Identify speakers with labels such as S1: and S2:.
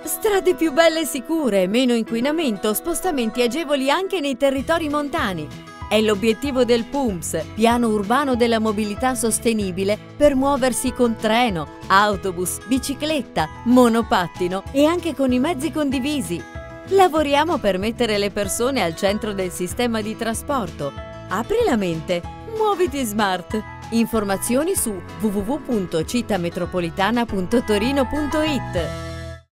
S1: Strade più belle e sicure, meno inquinamento, spostamenti agevoli anche nei territori montani. È l'obiettivo del PUMS, Piano Urbano della Mobilità Sostenibile, per muoversi con treno, autobus, bicicletta, monopattino e anche con i mezzi condivisi. Lavoriamo per mettere le persone al centro del sistema di trasporto. Apri la mente, muoviti smart. Informazioni su www.cittametropolitana.torino.it.